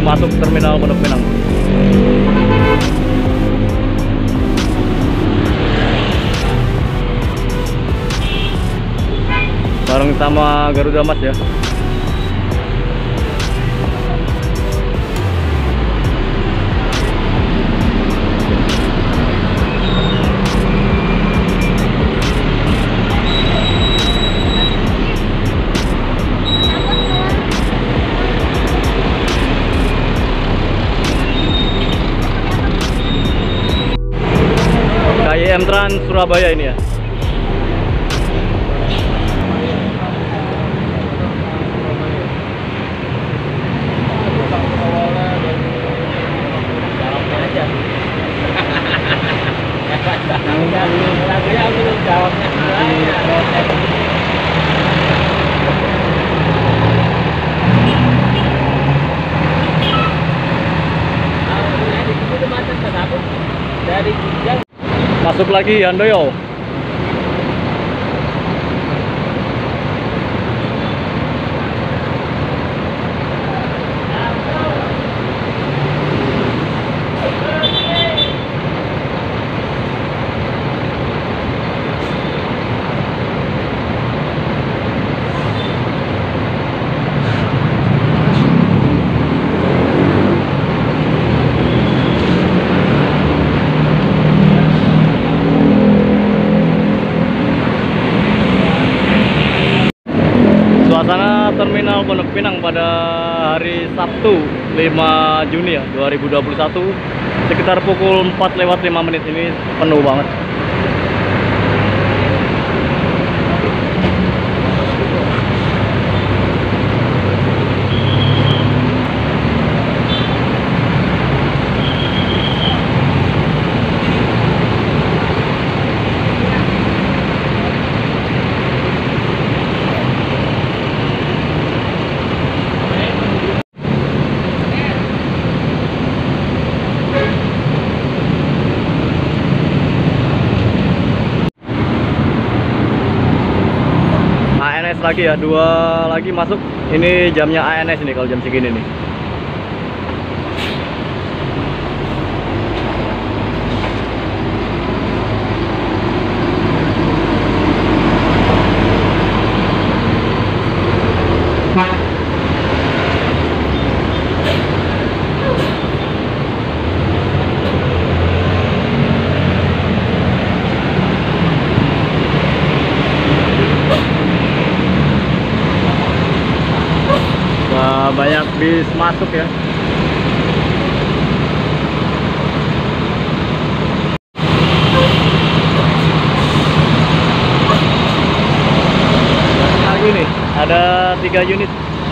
masuk terminal Pondok Pinang. Bareng sama Garuda Mas ya. KYM Trans Surabaya ini ya. Masuk lagi Handoyo. Suasana terminal Pondok Pinang pada hari Sabtu 5 Juni ya 2021 sekitar pukul 4:05 ini penuh banget. ANS lagi ya, 2 lagi masuk. Ini jamnya ANS ini kalau jam segini nih. Banyak bis masuk ya. Lagi nih ada 3 unit.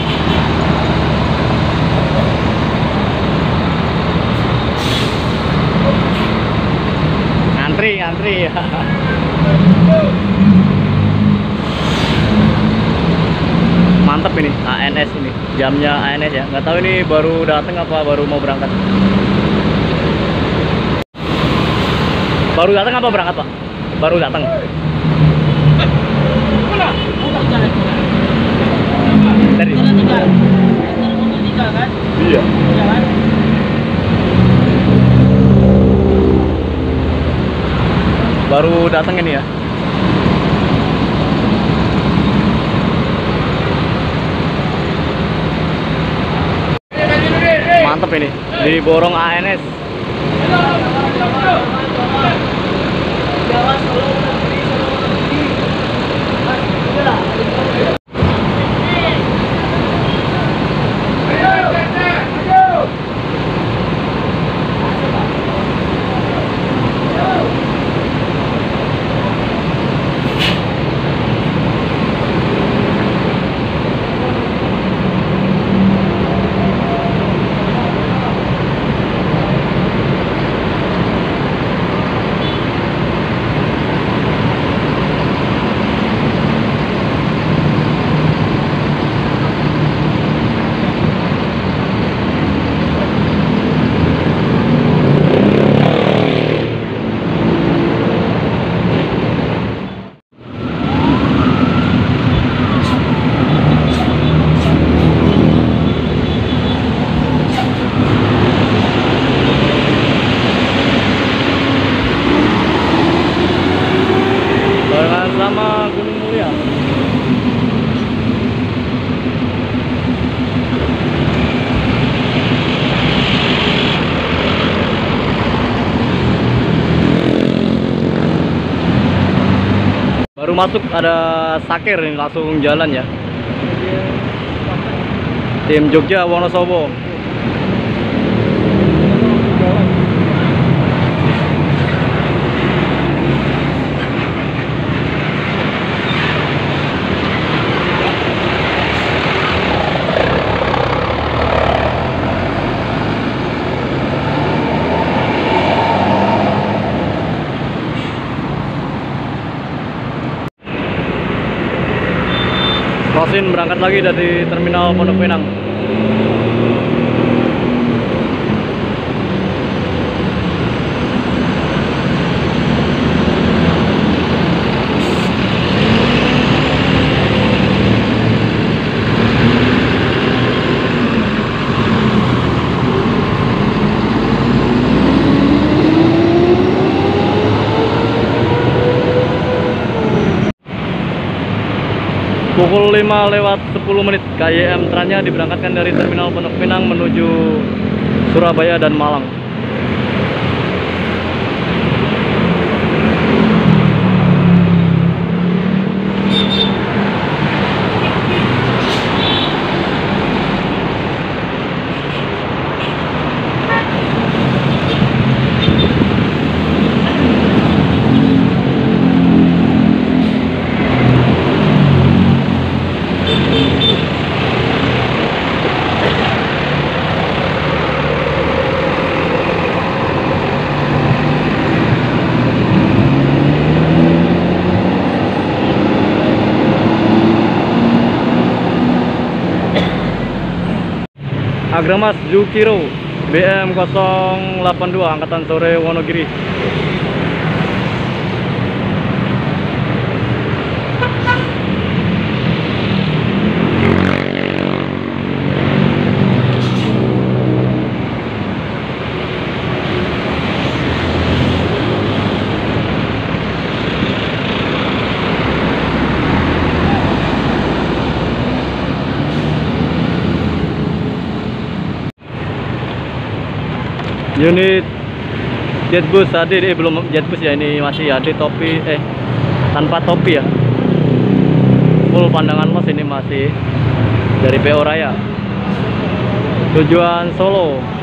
Ngantri ya. Mantep ini ANS ini, jamnya ANS ya. Nggak tahu ini baru datang apa baru mau berangkat. Baru datang apa berangkat Pak? Baru datang. Dari. Iya. Baru datang ini ya. Mantep ini, diborong ANS. Baru masuk ada Sakir nih, langsung jalan ya. Tim Jogja Wonosobo. Rosin berangkat lagi dari terminal Pondok Pinang. Pukul 5:10 KYM Trans-nya diberangkatkan dari terminal Pondok Pinang menuju Surabaya dan Malang. Agramas Zukiro BM 082 Angkatan Sore Wonogiri. Unit Jetbus tadi belum Jetbus ya, ini masih ada topi tanpa topi ya. Full pandangan los, ini masih dari PO Raya. Tujuan Solo.